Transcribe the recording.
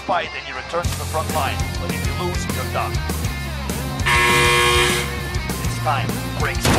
fight and you return to the front line. But if you lose, you're done. It's time. Breaks.